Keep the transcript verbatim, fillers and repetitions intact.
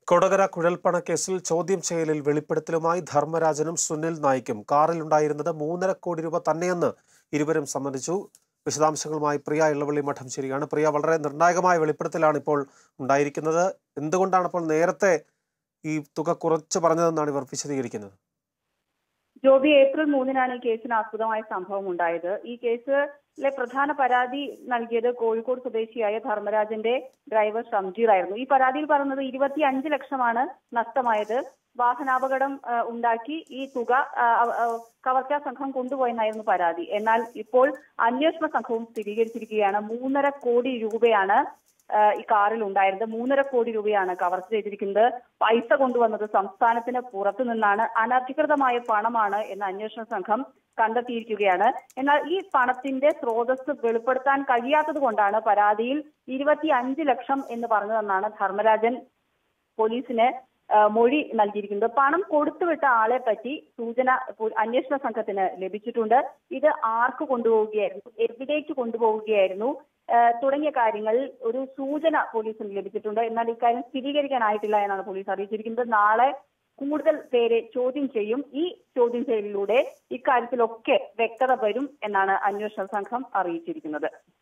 കൊടകര കുഴൽപ്പണ കേസിൽ ചോദ്യം ചെയ്യലിൽ വെളിപ്പെടുത്തലുമായി ധർമ്മരാജനും സുനിൽ നായിക്കും കാറിലുണ്ടായിരുന്നത് മൂന്നര കോടി രൂപ തന്നെയെന്ന് ഇരുവരും സമ്മതിച്ചു. വിശദാംശങ്ങളുമായി പ്രിയ ഇളവള്ളി മഠം ശരിയാണ്. പ്രിയ, വളരെ നിർണായകമായ വെളിപ്പെടുത്തലാണ് ഇപ്പോൾ ഉണ്ടായിരിക്കുന്നത്. എന്തുകൊണ്ടാണ് അപ്പോൾ നേരത്തെ ഈ തുക കുറച്ച് പറഞ്ഞതെന്നാണ് ഇവർ വിശദീകരിക്കുന്നത്? ജോബി, ഏപ്രിൽ മൂന്നിനാണ് ഈ കേസിന് ആസ്പദമായ സംഭവം ഉണ്ടായത്. ഈ കേസിലെ പ്രധാന പരാതി നൽകിയത് കോഴിക്കോട് സ്വദേശിയായ ധർമ്മരാജന്റെ ഡ്രൈവർ ഷംജീർ ആയിരുന്നു. ഈ പരാതിയിൽ പറയുന്നത് ഇരുപത്തി അഞ്ച് ലക്ഷമാണ് നഷ്ടമായത്. വാഹനാപകടം ഉണ്ടാക്കി ഈ തുക കവർച്ചാ സംഘം കൊണ്ടുപോയെന്നായിരുന്നു പരാതി. എന്നാൽ ഇപ്പോൾ അന്വേഷണ സംഘവും സ്ഥിരീകരിച്ചിരിക്കുകയാണ് മൂന്നര കോടി രൂപയാണ് ഈ കാറിൽ ഉണ്ടായിരുന്നത്. മൂന്നര കോടി രൂപയാണ് കവർച്ച ചെയ്തിരിക്കുന്നത്. പൈസ കൊണ്ടുവന്നത് സംസ്ഥാനത്തിന് പുറത്തു നിന്നാണ്. അനധികൃതമായ പണമാണ് എന്ന് അന്വേഷണ സംഘം കണ്ടെത്തിയിരിക്കുകയാണ്. എന്നാൽ ഈ പണത്തിന്റെ സ്രോതസ് വെളിപ്പെടുത്താൻ കഴിയാത്തത് കൊണ്ടാണ് പരാതിയിൽ ഇരുപത്തി അഞ്ച് ലക്ഷം എന്ന് പറഞ്ഞതെന്നാണ് ധർമ്മരാജൻ പോലീസിന് മൊഴി നൽകിയിരിക്കുന്നത്. പണം കൊടുത്തുവിട്ട ആളെ പറ്റി സൂചന അന്വേഷണ സംഘത്തിന് ലഭിച്ചിട്ടുണ്ട്. ഇത് ആർക്ക് കൊണ്ടുപോവുകയായിരുന്നു, എവിടേക്ക് കൊണ്ടുപോവുകയായിരുന്നു തുടങ്ങിയ കാര്യങ്ങളിൽ ഒരു സൂചന പോലീസിന് ലഭിച്ചിട്ടുണ്ട്. എന്നാൽ ഇക്കാര്യം സ്ഥിരീകരിക്കാനായിട്ടില്ല എന്നാണ് പോലീസ് അറിയിച്ചിരിക്കുന്നത്. നാളെ കൂടുതൽ പേരെ ചോദ്യം ചെയ്യും. ഈ ചോദ്യം ചെയ്യലിലൂടെ ഇക്കാര്യത്തിലൊക്കെ വ്യക്തത വരും എന്നാണ് അന്വേഷണ സംഘം അറിയിച്ചിരിക്കുന്നത്.